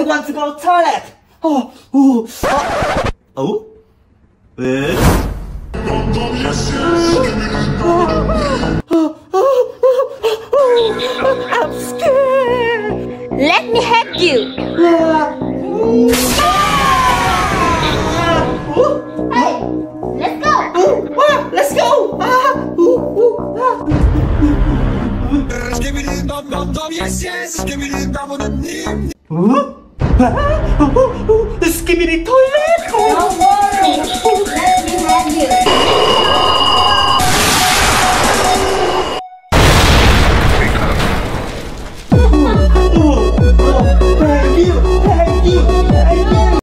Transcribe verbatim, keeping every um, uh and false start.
I want to go to the toilet. Oh, ooh, oh, oh, 왜? I'm scared. Let me help you. Hey, let's go. Let's go. Skibidi toilet.